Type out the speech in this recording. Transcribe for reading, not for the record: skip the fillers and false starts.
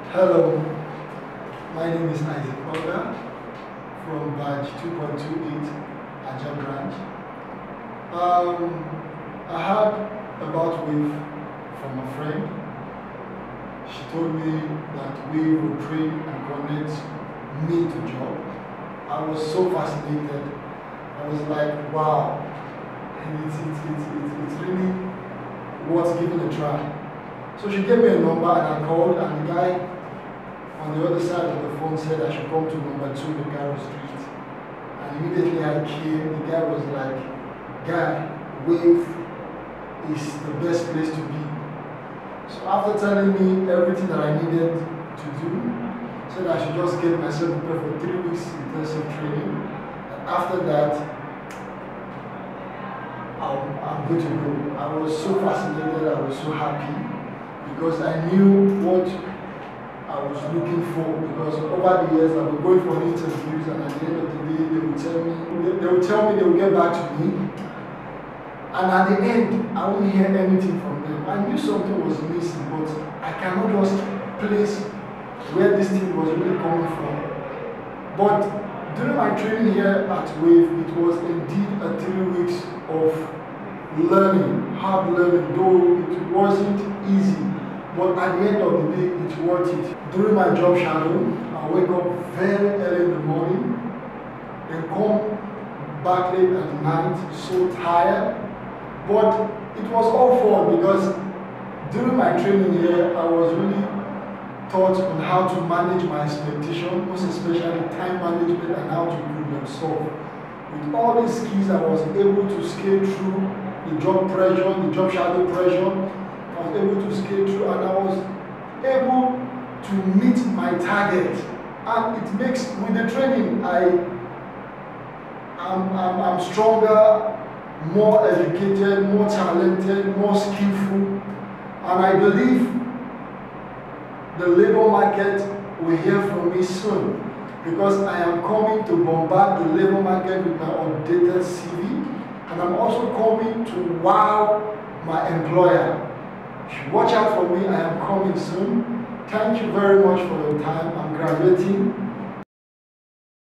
Hello, my name is Isaac Oga from batch 2.28 Aja branch. I heard about WAVE from a friend. She told me that WAVE would train and connect me to job. I was so fascinated. I was like, wow, it's really worth giving a try. So she gave me a number and I called, and the guy on the other side of the phone said I should come to number 2 Megaro Street. And immediately I came. The guy was like, "Guy, WAVE is the best place to be." So after telling me everything that I needed to do, said I should just get myself prepared for 3 weeks intensive training. And after that, I'm good to go. I was so fascinated, I was so happy, because I knew what I was looking for. Because over the years I was going for interviews, and at the end of the day they would tell me they would get back to me, and at the end I wouldn't hear anything from them. I knew something was missing, but I cannot just place where this thing was really coming from. But during my training here at WAVE, it was indeed a 3 weeks of learning, hard learning, though it wasn't easy. But at the end of the day, it's worth it. During my job shadow, I wake up very early in the morning, then come back late at night, so tired. But it was all fun, because during my training here, I was really taught on how to manage my expectation, most especially time management and how to problem solve. With all these skills, I was able to scale through the job pressure, the job shadow pressure. I was able to scale through, and I was able to meet my target. And it makes, with the training, I'm stronger, more educated, more talented, more skillful, and I believe the labor market will hear from me soon, because I am coming to bombard the labor market with my updated CV, and I'm also coming to wow my employer. Watch out for me, I am coming soon. Thank you very much for your time. I'm graduating